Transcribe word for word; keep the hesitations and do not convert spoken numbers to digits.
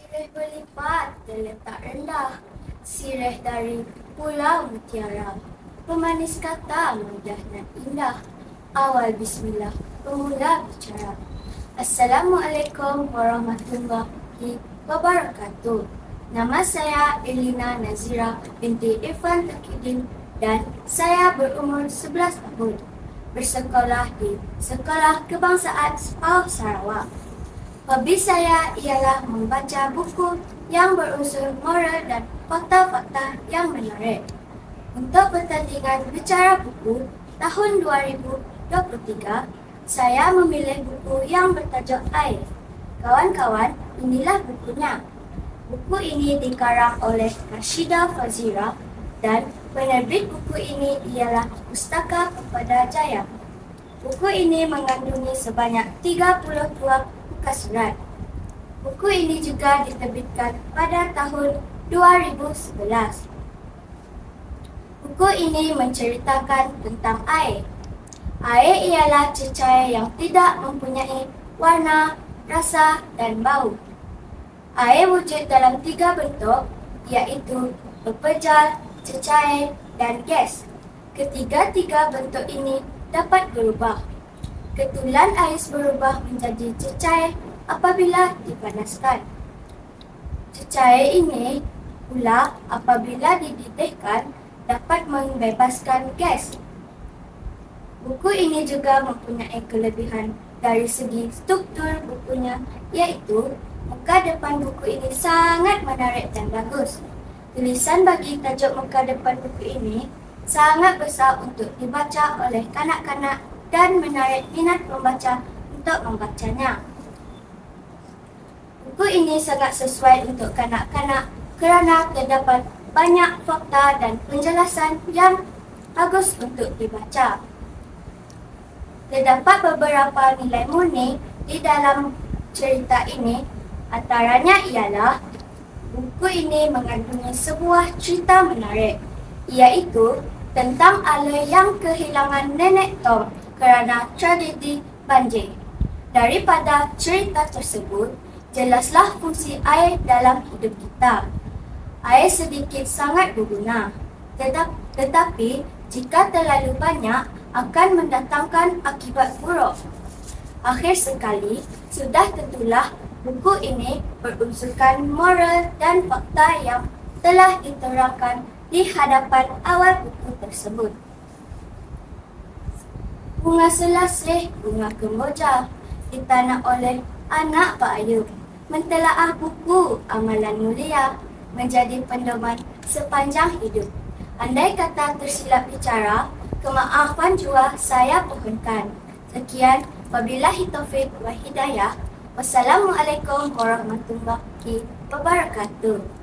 Sirih berlipat terletak rendah, sirih dari Pulau Mutiara. Pemanis kata mudah dan indah, awal bismillah, pemula bicara. Assalamualaikum warahmatullahi wabarakatuh. Nama saya Elina Nazira binti Irfan Takidin dan saya berumur sebelas tahun. Bersekolah di Sekolah Kebangsaan Sepau Sarawak. Hobi saya ialah membaca buku yang berunsur moral dan fakta-fakta yang menarik. Untuk pertandingan bicara buku tahun dua ribu dua puluh tiga, saya memilih buku yang bertajuk Air. Kawan-kawan, inilah bukunya. Buku ini dikarang oleh Rashidah Fazira dan penerbit buku ini ialah Pustaka Kepada Jaya. Buku ini mengandungi sebanyak tiga puluh dua muka surat. Buku ini juga diterbitkan pada tahun dua ribu sebelas. Buku ini menceritakan tentang air. Air ialah cecair yang tidak mempunyai warna, rasa dan bau. Air wujud dalam tiga bentuk, iaitu pepejal, cecair dan gas. Ketiga-tiga bentuk ini dapat berubah. Ketulan ais berubah menjadi cecair apabila dipanaskan. Cecair ini pula apabila dididihkan dapat membebaskan gas. Buku ini juga mempunyai kelebihan dari segi struktur bukunya, iaitu muka depan buku ini sangat menarik dan bagus. Tulisan bagi tajuk muka depan buku ini sangat besar untuk dibaca oleh kanak-kanak dan menarik minat pembaca untuk membacanya. Buku ini sangat sesuai untuk kanak-kanak kerana terdapat banyak fakta dan penjelasan yang bagus untuk dibaca. Terdapat beberapa nilai murni di dalam cerita ini, antaranya ialah buku ini mengandungi sebuah cerita menarik, iaitu tentang ala yang kehilangan nenek Tom kerana tragedi banjir. Daripada cerita tersebut, jelaslah fungsi air dalam hidup kita. Air sedikit sangat berguna, tetap, tetapi jika terlalu banyak akan mendatangkan akibat buruk. Akhir sekali, sudah tentulah buku ini berunsurkan moral dan fakta yang telah diterangkan di hadapan awal buku tersebut. Bunga selasih, bunga kemboja, ditanam oleh anak Pak Ayub. Mentelaah buku amalan mulia menjadi pedoman sepanjang hidup. Andai kata tersilap bicara, kemaafan jua saya pohonkan. Sekian, wabillahi taufiq wa hidayah. Wassalamualaikum warahmatullahi wabarakatuh.